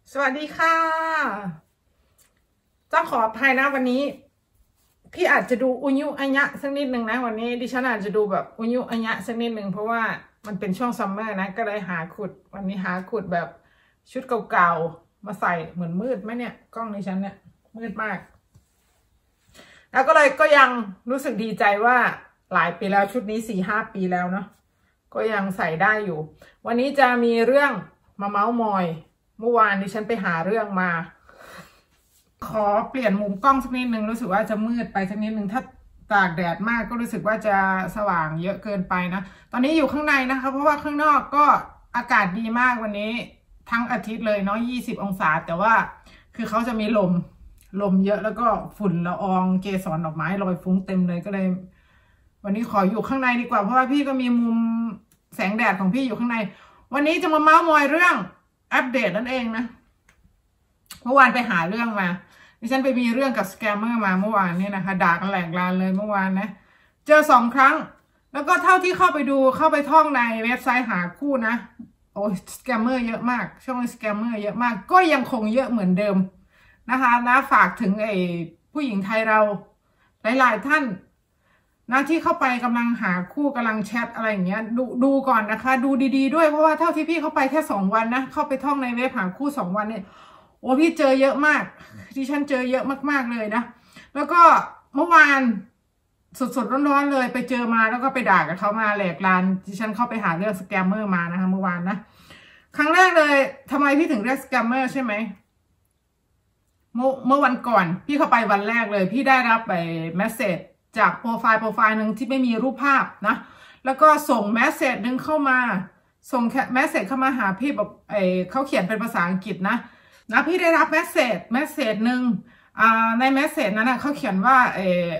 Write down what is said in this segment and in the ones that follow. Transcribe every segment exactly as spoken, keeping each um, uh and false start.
สวัสดีค่ะต้องขออภัยนะวันนี้พี่อาจจะดูอุยุอัญญะสักนิดหนึ่งนะวันนี้ดิฉันอาจจะดูแบบอุยุอัญญะสักนิดหนึ่งเพราะว่ามันเป็นช่วงซัมเมอร์นะก็เลยหาขุดวันนี้หาขุดแบบชุดเก่าๆมาใส่เหมือนมืดไหมเนี่ยกล้องดิฉันเนี่ยมืดมากแล้วก็เลยก็ยังรู้สึกดีใจว่าหลายปีแล้วชุดนี้สี่ห้าปีแล้วเนาะก็ยังใส่ได้อยู่วันนี้จะมีเรื่องมาเม้ามอยเมื่อวานดิฉันไปหาเรื่องมาขอเปลี่ยนมุมกล้องสักนิดนึงรู้สึกว่าจะมืดไปสักนิดนึงถ้าตากแดดมากก็รู้สึกว่าจะสว่างเยอะเกินไปนะตอนนี้อยู่ข้างในนะคะเพราะว่าข้างนอกก็อากาศดีมากวันนี้ทั้งอาทิตย์เลยเนาะยี่สิบองศาแต่ว่าคือเขาจะมีลมลมเยอะแล้วก็ฝุ่นละอองเกสรดอกไม้ลอยฟุ้งเต็มเลยก็เลยวันนี้ขออยู่ข้างในดีกว่าเพราะว่าพี่ก็มีมุมแสงแดดของพี่อยู่ข้างในวันนี้จะมาเม้ามอยเรื่องอัปเดตนั่นเองนะเมื่อวานไปหาเรื่องมาดิฉันไปมีเรื่องกับสแกมเมอร์มาเมื่อวานเนี่ยนะคะด่ากันแหลกลานเลยเมื่อวานนะเจอสองครั้งแล้วก็เท่าที่เข้าไปดูเข้าไปท่องในเว็บไซต์หาคู่นะโอ้ยสแกมเมอร์เยอะมากช่องสแกมเมอร์เยอะมากก็ยังคงเยอะเหมือนเดิมนะคะนะฝากถึงไอ้ผู้หญิงไทยเราหลายๆท่านนะที่เข้าไปกำลังหาคู่กำลังแชทอะไรอย่างเงี้ยดูดูก่อนนะคะดูดีๆด้วยเพราะว่าเท่าที่พี่เข้าไปแค่สองวันนะเข้าไปท่องในเว็บหาคู่สองวันเนี่ยโอ้พี่เจอเยอะมากที่ฉันเจอเยอะมากๆเลยนะแล้วก็เมื่อวานสดๆร้อนๆเลยไปเจอมาแล้วก็ไปด่ากับเขามาแหลกลานที่ฉันเข้าไปหาเรื่องสแกมเมอร์มานะคะเมื่อวานนะครั้งแรกเลยทำไมพี่ถึงเรียกสแกมเมอร์ใช่ไหมเมื่อเมื่อวันก่อนพี่เข้าไปวันแรกเลยพี่ได้รับไปเมสเซจจากโปรไฟล์โปรไฟล์หนึ่งที่ไม่มีรูปภาพนะแล้วก็ส่งเมสเซจหนึ่งเข้ามาส่งเมสเซจเข้ามาหาพี่แบบไอเขาเขียนเป็นภาษาอังกฤษนะนะพี่ได้รับเมสเซจเมสเซจหนึ่งอ่าในเมสเซจนั้นนะเขาเขียนว่าเออ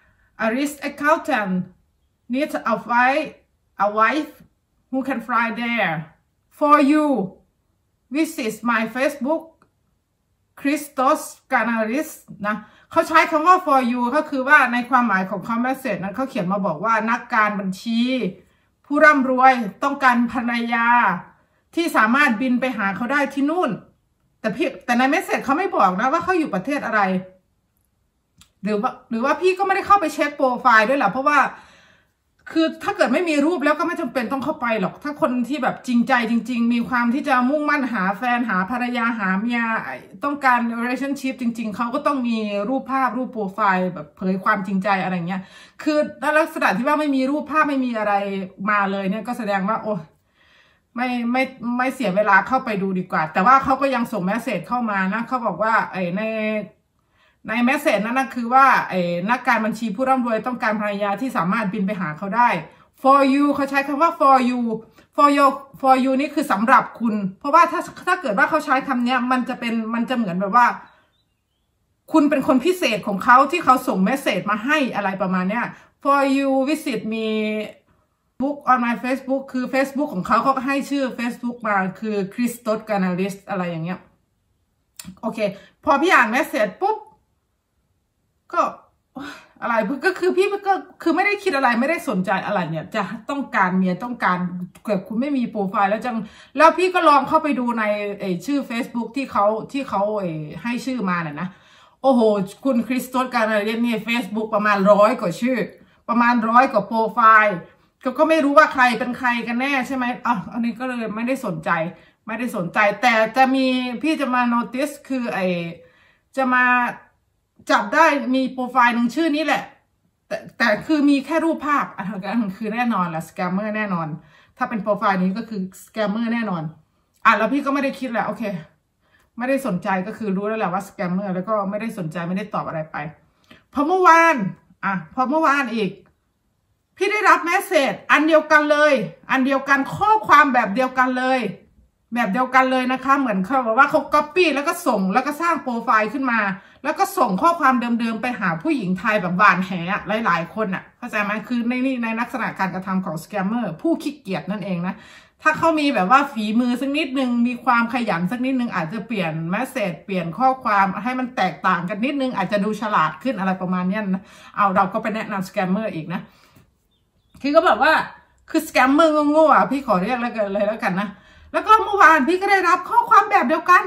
a risk accountant needs a wife a wife who can fly there for you visit my Facebook Christos Canaris นะเขาใช้คำว่า for you ก็คือว่าในความหมายของคำเมสเซจนั้นเขาเขียนมาบอกว่านักการบัญชีผู้ร่ำรวยต้องการภรรยาที่สามารถบินไปหาเขาได้ที่นู่นแต่พี่แต่ในเมสเซจเขาไม่บอกนะว่าเขาอยู่ประเทศอะไรหรือว่าหรือว่าพี่ก็ไม่ได้เข้าไปเช็คโปรไฟล์ด้วยแหละเพราะว่าคือถ้าเกิดไม่มีรูปแล้วก็ไม่จำเป็นต้องเข้าไปหรอกถ้าคนที่แบบจริงใจจริงๆมีความที่จะมุ่งมั่นหาแฟนหาภรรยาหาเมียต้องการ relationship จริงๆเขาก็ต้องมีรูปภาพรูปโปรไฟล์แบบเผยความจริงใจอะไรเงี้ยคือลักษณะที่ว่าไม่มีรูปภาพไม่มีอะไรมาเลยเนี่ยก็แสดงว่าโอ้ไม่ไม่ไม่เสียเวลาเข้าไปดูดีกว่าแต่ว่าเขาก็ยังส่งเมสเซจเข้ามานะเขาบอกว่าไอ้ในในเมสเซจนั้นนะคือว่าไอ้นักการบัญชีผู้ร่ำรวยต้องการภรรยาที่สามารถบินไปหาเขาได้ for you เขาใช้คำว่า for you for you for you นี่คือสำหรับคุณเพราะว่าถ้าถ้าเกิดว่าเขาใช้คำนี้มันจะเป็นมันจะเหมือนแบบว่าคุณเป็นคนพิเศษของเขาที่เขาส่งเมสเซจมาให้อะไรประมาณเนี้ย for you visit me book on my Facebook คือ Facebook ของเขาเขาก็ให้ชื่อ Facebook มาคือ Christos Canaris อะไรอย่างเงี้ยโอเคพอพี่อ่านเมสเซจปุ๊บก็อะไรก็คือพี่ก็คือไม่ได้คิดอะไรไม่ได้สนใจอะไรเนี่ยจะต้องการเมียต้องการเกิดคุณไม่มีโปรไฟล์แล้วจังแล้วพี่ก็ลองเข้าไปดูในไอชื่อ Facebook ที่เขาที่เขาไอให้ชื่อมาเนี่ยนะโอ้โหคุณคริสโตสการเรียนเนี่ย Facebook ประมาณร้อยกว่าชื่อประมาณร้อยกว่าโปรไฟล์ก็ก็ไม่รู้ว่าใครเป็นใครกันแน่ใช่ไหมอ่ะอันนี้ก็เลยไม่ได้สนใจไม่ได้สนใจแต่จะมีพี่จะมา notice คือไอจะมาจับได้มีโปรไฟล์หนึ่งชื่อนี้แหละแต่แต่คือมีแค่รูปภาพอันนั้นคือแน่นอนแหละสแกมเมอร์แน่นอนถ้าเป็นโปรไฟล์นี้ก็คือสแกมเมอร์แน่นอนอ่ะแล้วพี่ก็ไม่ได้คิดแหละโอเคไม่ได้สนใจก็คือรู้แล้วแหละว่าสแกมเมอร์แล้วก็ไม่ได้สนใจไม่ได้ตอบอะไรไปพอเมื่อวานอ่ะพอเมื่อวานอีกพี่ได้รับเมสเซจอันเดียวกันเลยอันเดียวกันข้อความแบบเดียวกันเลยแบบเดียวกันเลยนะคะเหมือนเขาบอกว่าเขาก๊อปปี้แล้วก็ส่งแล้วก็สร้างโปรไฟล์ขึ้นมาแล้วก็ส่งข้อความเดิมๆไปหาผู้หญิงไทยแบบหวานแหหลายๆคนอ่ะเข้าใจไหมคือในนี่ในลักษณะการกระทำของสแกมเมอร์ผู้ขี้เกียจนั่นเองนะถ้าเขามีแบบว่าฝีมือสักนิดนึงมีความขยันสักนิดนึงอาจจะเปลี่ยนเมสเซจเปลี่ยนข้อความให้มันแตกต่างกันนิดนึงอาจจะดูฉลาดขึ้นอะไรประมาณนี้นะเอาเราก็ไปแนะนำสแกมเมอร์อีกนะคือก็แบบว่าคือสแกมเมอร์โง่ๆอ่ะพี่ขอเรียกแล้วกันเลยแล้วกันนะแล้วก็เมื่อวานพี่ก็ได้รับข้อความแบบเดียวกัน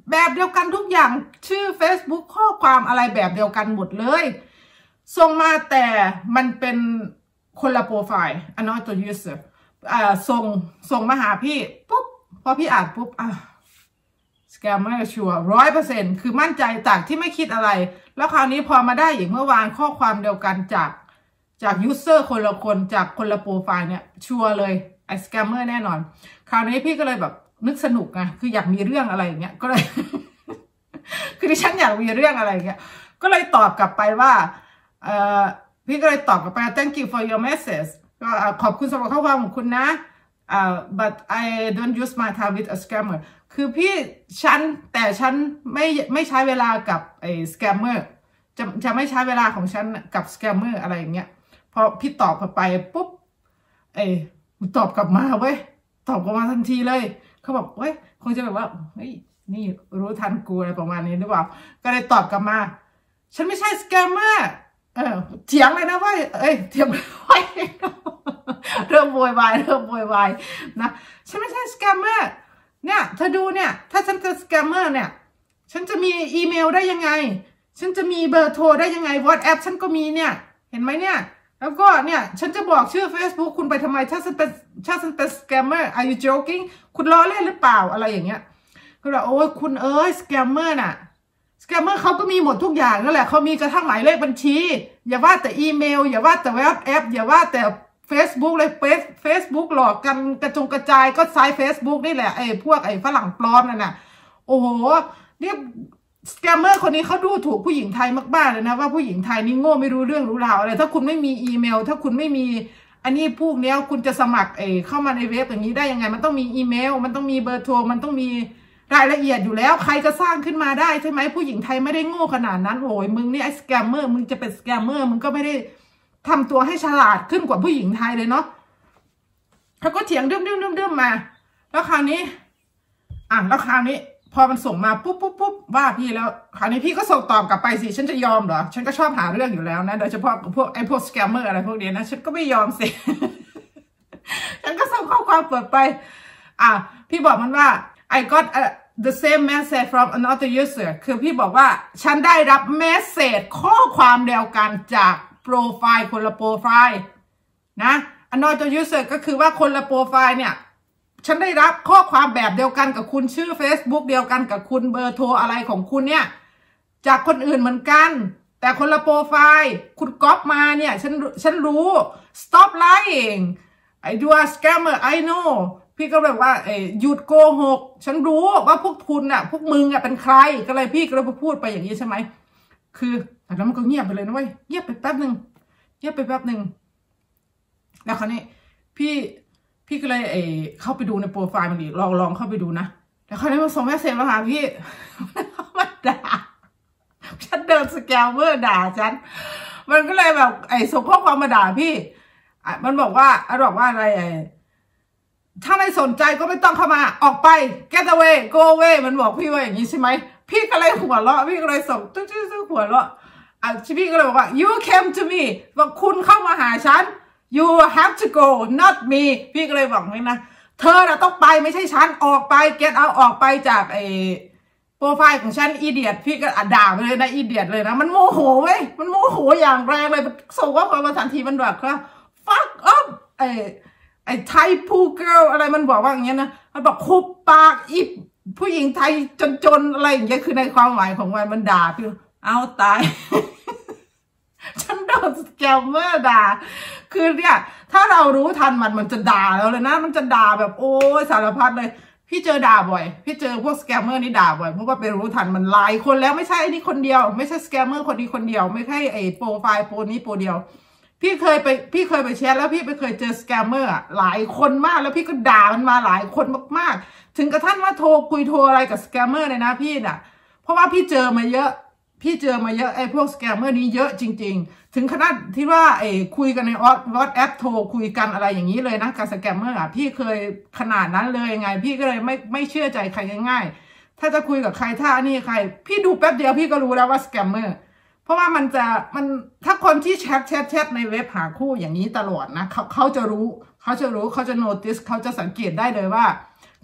แบบเดียวกันทุกอย่างชื่อ Facebook ข้อความอะไรแบบเดียวกันหมดเลยส่งมาแต่มันเป็นคนละโปรไฟล์ another user อ่าส่งส่งมาหาพี่ปุ๊บพอพี่อ่านปุ๊บอ่ะสแกมเมอร์ชัวร์ร้อยเปอร์เซ็นต์คือมั่นใจจากที่ไม่คิดอะไรแล้วคราวนี้พอมาได้อีกเมื่อวานข้อความเดียวกันจากจากยูเซอร์คนละคนจากคนละโปรไฟล์เนี่ยชัวร์เลยไอ้สแกมเมอร์แน่นอนคราวนี้พี่ก็เลยแบบนึกสนุกไงคืออยากมีเรื่องอะไรอย่างเงี้ยก็เลย คือที่ฉันอยากมีเรื่องอะไรอย่างเงี้ยก็เลยตอบกลับไปว่าเอ่อพี่ก็เลยตอบกลับไป thank you for your message ก็ขอบคุณสำหรับข้อความของคุณนะอ่า but I don't use my time with a scammer คือพี่ฉันแต่ฉันไม่ไม่ใช้เวลากับไอ้ scammer จะจะไม่ใช้เวลาของฉันกับ scammer อะไรอย่างเงี้ยพอพี่ตอบกลับไปปุ๊บไอ้ตอบกลับมาเว้ยตอบกลับมาทันทีเลยเขาบอกเว้ยคงจะแบบว่าเฮ้ยนี่รู้ทันกูอะไรประมาณนี้หรือเปล่าก็เลยตอบกลับมาฉันไม่ใช่สแกมเมอร์เออเถียงเลยนะว่าเอ้ยเถียงไว้เริ่มโวยวายเริ่มโวยวายนะฉันไม่ใช่สแกมเมอร์เนี่ยเธอดูเนี่ยถ้าฉันจะสแกมเมอร์เนี่ยฉันจะมีอีเมลได้ยังไงฉันจะมีเบอร์โทรได้ยังไง WhatsApp ฉันก็มีเนี่ยเห็นไหมเนี่ยแล้วก็เนี่ยฉันจะบอกชื่อ Facebook คุณไปทำไมถ้าฉันเป็นถ้าฉันเป็นสแกมเมอร์ Are you joking คุณล้อเล่นหรือเปล่าอะไรอย่างเงี้ยคือแบบโอ้ยคุณเอ้ยสแกมเมอร์น่ะสแกมเมอร์เขาก็มีหมดทุกอย่างนั่นแหละเขามีกระทั่งหมายเลขบัญชีอย่าว่าแต่อีเมลอย่าว่าแต่เว็บแอปอย่าว่าแต่ Facebook เลยเฟซ Facebook หลอกกันกระจงกระจายก็ไซต์ Facebook นี่แหละไอ้พวกไอ้ฝรั่งปลอมนั่นน่ะโอ้โหเนี่ยสแกมเมอร์คนนี้เขาดูถูกผู้หญิงไทยมากๆเลยนะว่าผู้หญิงไทยนี่โง่ไม่รู้เรื่องรู้ราวอะไรถ้าคุณไม่มีอีเมลถ้าคุณไม่มีอันนี้พวกเนี้ยคุณจะสมัครเอเข้ามาในเว็บอย่างนี้ได้ยังไงมันต้องมีอีเมลมันต้องมีเบอร์โทรมันต้องมีรายละเอียดอยู่แล้วใครจะสร้างขึ้นมาได้ใช่ไหมผู้หญิงไทยไม่ได้โง่ขนาดนั้นโอ้ยมึงนี่ไอ้สแกมเมอร์มึงจะเป็นสแกมเมอร์มึงก็ไม่ได้ทำตัวให้ฉลาดขึ้นกว่าผู้หญิงไทยเลยเนาะเขาก็เถียงเรื่องเรื่องเรื่องเรื่องมาแล้วคราวนี้อ่ะแล้วคราวนี้พอมันส่งมาปุ๊บปุ๊บปุ๊บว่าพี่แล้วคราวนี้พี่ก็ส่งตอบกลับไปสิฉันจะยอมเหรอฉันก็ชอบหาเรื่องอยู่แล้วนะโดยเฉพาะพวกไอ้พวกสแกมเมอร์อะไรพวกนี้นะฉันก็ไม่ยอมสิ ฉันก็ส่งข้อความเปิดไปอ่ะพี่บอกมันว่า I got a, the same message from another user คือพี่บอกว่าฉันได้รับเมสเซจข้อความเดียวกันจากโปรไฟล์คนละโปรไฟล์นะ another user ก็คือว่าคนละโปรไฟล์เนี่ยฉันได้รับข้อความแบบเดียวกันกับคุณชื่อ Facebook เดียวกันกับคุณเบอร์โทรอะไรของคุณเนี่ยจากคนอื่นเหมือนกันแต่คนละโปรไฟล์คุณก๊อปมาเนี่ยฉันฉันรู้ stop lying I do a scammer I know พี่ก็แบบว่าเอ้ยหยุดโกหกฉันรู้ว่าพวกคุณน่ะพวกมึงอ่ะเป็นใครก็เลยพี่ก็เลยพูดไปอย่างนี้ใช่ไหมคือแต่แล้วมันก็เงียบไปเลยนะเว้ยเงียบไปแป๊บหนึ่งเงียบไปแป๊บหนึ่งแล้วคราวนี้พี่พี่ก็เลยเอเข้าไปดูในโปรไฟล์มันอีกลองลองเข้าไปดูนะแล้วคราวนี้มันส่งเมสเซจมาหาพี่มันด่าฉันเดินสแกมเมอร์ด่าฉันมันก็เลยแบบไอ้ส่งข้อความมาด่าพี่มันบอกว่าอ่ะบอกว่าอะไรไอ้ถ้าไม่สนใจก็ไม่ต้องเข้ามาออกไป get away go away มันบอกพี่ว่าอย่างนี้ใช่ไหมพี่ก็เลยหัวเราะพี่ก็เลยส่งจุ๊จุ๊จุ๊หัวเราะอ่ะพี่ก็เลยบอกว่า you came to me บอกคุณเข้ามาหาฉันyou have to go not me พี่ก็เลยบอกนี่นะเธอน่ะต้องไปไม่ใช่ฉันออกไป get out ออกไปจากไอ้โปรไฟล์ของฉันอีเดียตพี่ก็ด่าไปเลยนะอีเดียตเลยนะมันโมโหเว้ยมันโมโหอย่างแรงเลยส่งว่าความมาทันทีมันแบบว่า fuck up ไอ้ไอ้ไทยพูเกิลอะไรมันบอกว่าอย่างเงี้ยนะมันบอกคุบปากอีผู้หญิงไทยจนๆอะไรอย่างเงี้ยคือในความหมายของมันมันด่าพี่เอาตาย ฉันโดนสแกมเมอร์ด่าคือเนี่ยถ้าเรารู้ทันมันมันจะด่าเราเลยนะมันจะด่าแบบโอ้ยสารพัดเลยพี่เจอด่าบ่อยพี่เจอพวกสแกมเมอร์นี่ด่าบ่อยเพราะว่าไปรู้ทันมันหลายคนแล้วไม่ใช่ไอ้นี่คนเดียวไม่ใช่สแกมเมอร์คนนี้คนเดียวไม่ใช่ไอ้โปรไฟล์โปรนี้โปรเดียวพี่เคยไปพี่เคยไปแชทแล้วพี่ไปเคยเจอสแกมเมอร์หลายคนมากแล้วพี่ก็ด่ามันมาหลายคนมากๆถึงกระทั่งว่าโทรคุยโทรอะไรกับสแกมเมอร์เลยนะพี่น่ะเพราะว่าพี่เจอมาเยอะพี่เจอมาเยอะไอ้พวกสแกมเมอร์นี้เยอะจริงๆถึงขนาดที่ว่าไอ้คุยกันในวอทแอปโทรคุยกันอะไรอย่างนี้เลยนะกับสแกมเมอร์อ่ะพี่เคยขนาดนั้นเลยไงพี่ก็เลยไม่ไม่เชื่อใจใครง่ายๆถ้าจะคุยกับใครถ้านี่ใครพี่ดูแป๊บเดียวพี่ก็รู้แล้วว่าสแกมเมอร์เพราะว่ามันจะมันถ้าคนที่แชทแชทแชทในเว็บหาคู่อย่างนี้ตลอดนะเขาเขาจะรู้เขาจะรู้เขาจะโน้ติสเขาจะสังเกตได้เลยว่า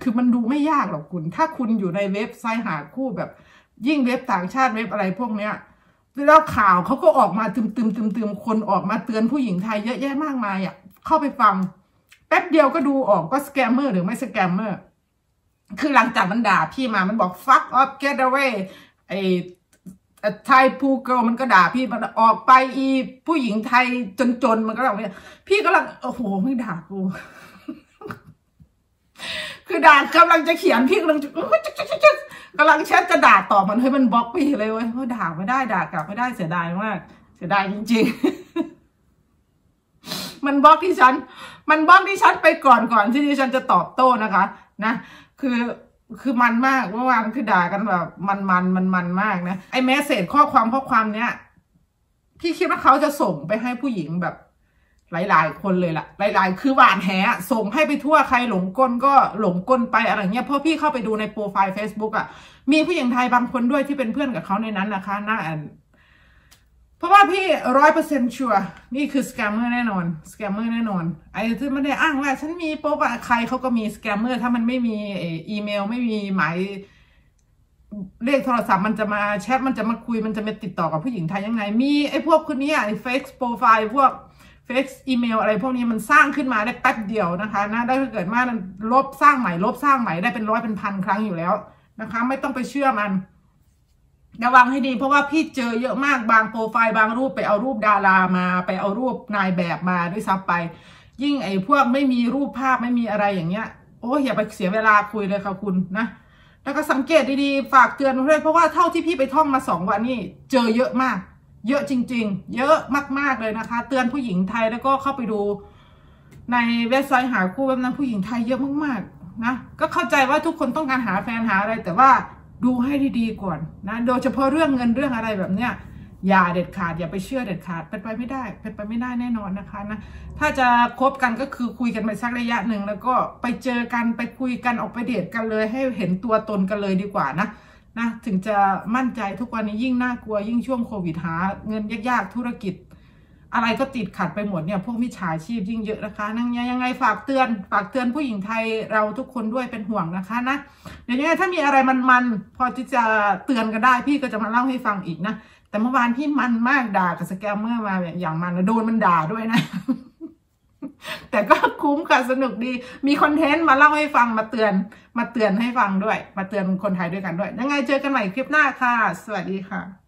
คือมันดูไม่ยากหรอกคุณถ้าคุณอยู่ในเว็บไซต์หาคู่แบบยิ่งเว็บต่างชาติเว็บอะไรพวกเนี้ยแล้วข่าวเขาก็ออกมาตึมตึมตึมตึมคนออกมาเตือนผู้หญิงไทยเยอะแยะมากมายอ่ะเข้าไปฟังแป๊บเดียวก็ดูออกว่าสแกมเมอร์หรือไม่สแกมเมอร์คือหลังจากมันด่าพี่มามันบอก fuck off get away ไอ้ไทยพูเกิลมันก็ด่าพี่มันออกไปอีผู้หญิงไทยจนๆมันก็แบบนี้พี่ก็ลังโอ้โหไม่ด่ากูคือด่ากำลังจะเขียนพี่กำลังจะกำลังแชทจะด่าตอบมันให้มันบล็อกพี่เลยเว้ยเพราะด่าไม่ได้ด่ากลับไม่ได้เสียดายมากเสียดายจริงๆมันบล็อกที่ฉันมันบล็อกที่ฉันไปก่อนก่อนที่ฉันจะตอบโต้นะคะนะคือคือมันมากเมื่อวานคือด่ากันแบบมันมันมันมันมากนะไอ้แมสเสจข้อความข้อความเนี้ยพี่คิดว่าเขาจะส่งไปให้ผู้หญิงแบบหลายๆคนเลยล่ะหลายๆคือหวานแหส่งให้ไปทั่วใครหลงกลก็หลงกลไปอะไรเงี้ยเพราะพี่เข้าไปดูในโปรไฟล์ Facebook อ่ะมีผู้หญิงไทยบางคนด้วยที่เป็นเพื่อนกับเขาในนั้นนะคะน่าอ่านเพราะว่าพี่ร้อยเปอร์เซ็นต์ชัวร์นี่คือสแกมเมอร์แน่นอนสแกมเมอร์แน่นอนไอ้ที่ไม่ได้อ้างว่าฉันมีโปรไฟล์ใครเขาก็มีสแกมเมอร์ถ้ามันไม่มีอีเมลไม่มีหมายเลขโทรศัพท์มันจะมาแชทมันจะมาคุยมันจะมาติดต่อกับผู้หญิงไทยยังไงมีไอ้พวกคนนี้ไอ้เฟกโปรไฟล์พวกเฟซอีเมลอะไรพวกนี้มันสร้างขึ้นมาได้แป๊บเดียวนะคะนะได้เกิดมาลบสร้างใหม่ลบสร้างใหม่ได้เป็นร้อยเป็นพันครั้งอยู่แล้วนะคะไม่ต้องไปเชื่อมันระวังให้ดีเพราะว่าพี่เจอเยอะมากบางโปรไฟล์บางรูปไปเอารูปดารามาไปเอารูปนายแบบมาด้วยซ้ำไปยิ่งไอ้พวกไม่มีรูปภาพไม่มีอะไรอย่างเงี้ยโอ้ยอย่าไปเสียเวลาคุยเลยค่ะคุณนะแล้วก็สังเกตดีๆฝากเตือนด้วยเพราะว่าเท่าที่พี่ไปท่องมาสองวันนี่เจอเยอะมากเยอะจริงๆเยอะมากๆเลยนะคะเตือนผู้หญิงไทยแล้วก็เข้าไปดูในเว็บไซต์หาคู่แบบนั้นผู้หญิงไทยเยอะมากๆนะก็เข้าใจว่าทุกคนต้องการหาแฟนหาอะไรแต่ว่าดูให้ดีๆก่อนนะโดยเฉพาะเรื่องเงินเรื่องอะไรแบบเนี้ยอย่าเด็ดขาดอย่าไปเชื่อเด็ดขาดเป็นไปไม่ได้เป็นไปไม่ได้แน่นอนนะคะนะถ้าจะคบกันก็คือคุยกันไปสักระยะหนึ่งแล้วก็ไปเจอกันไปคุยกันออกไปเดทกันเลยให้เห็นตัวตนกันเลยดีกว่านะนะถึงจะมั่นใจทุกวันนี้ยิ่งน่ากลัวยิ่งช่วงโควิดหาเงินยากๆธุรกิจอะไรก็ติดขัดไปหมดเนี่ยพวกมิจฉาชีพยิ่งเยอะนะคะนั่งยังไงฝากเตือนฝากเตือนผู้หญิงไทยเราทุกคนด้วยเป็นห่วงนะคะนะเดี๋ยวยังไงถ้ามีอะไรมันๆพอที่จะเตือนกันได้พี่ก็จะมาเล่าให้ฟังอีกนะแต่เมื่อวานพี่มันมากด่ากับสแกมเมอร์มาอย่างมันโดนมันด่าด้วยนะ แต่ก็คุ้มค่ะสนุกดีมีคอนเทนต์มาเล่าให้ฟังมาเตือนมาเตือนให้ฟังด้วยมาเตือนคนไทยด้วยกันด้วยยังไงเจอกันใหม่คลิปหน้าค่ะสวัสดีค่ะ